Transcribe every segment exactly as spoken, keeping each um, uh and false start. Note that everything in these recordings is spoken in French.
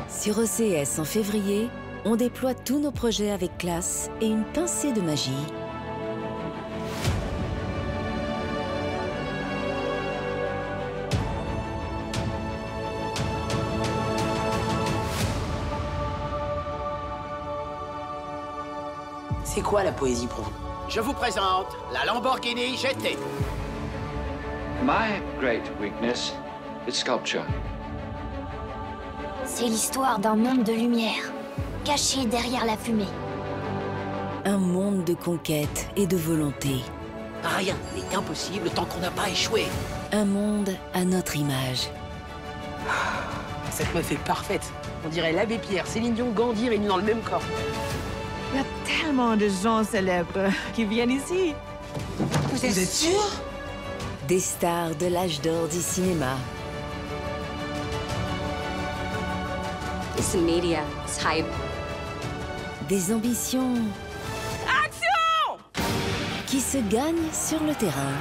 Sur O C S en février, on déploie tous nos projets avec classe et une pincée de magie. C'est quoi la poésie pour vous? Je vous présente la Lamborghini G T. My great weakness is sculpture. C'est l'histoire d'un monde de lumière, caché derrière la fumée. Un monde de conquête et de volonté. Rien n'est impossible tant qu'on n'a pas échoué. Un monde à notre image. Cette meuf est parfaite. On dirait l'abbé Pierre, Céline Dion, Gandhi réunis dans le même corps. Il y a tellement de gens célèbres qui viennent ici. Vous êtes, Vous êtes sûr? Des stars de l'âge d'or du cinéma. It's the media, it's hype. Des ambitions... Action! Qui se gagnent sur le terrain.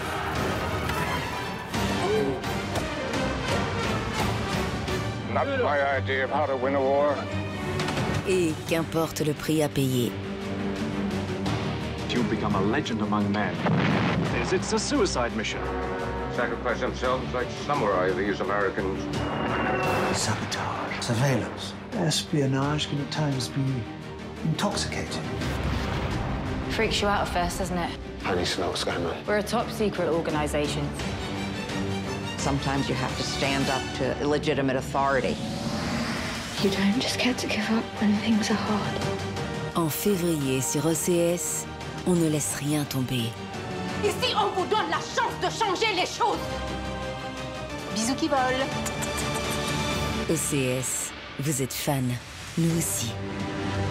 Not my idea of how to win a war. Et qu'importe le prix à payer. You'll become a legend among men. It's a suicide mission. Sacrifice themselves like samurai, these Americans. Sabotage, surveillance, espionage can at times be intoxicating. Freaks you out at first, doesn't it? Honey Snow scandal. We're a top-secret organization. Sometimes you have to stand up to illegitimate authority. You don't just get to give up when things are hard. En février sur O C S, on ne laisse rien tomber. Ici, on vous donne la chance de changer les choses. Bisous qui volent. O C S, vous êtes fans, nous aussi.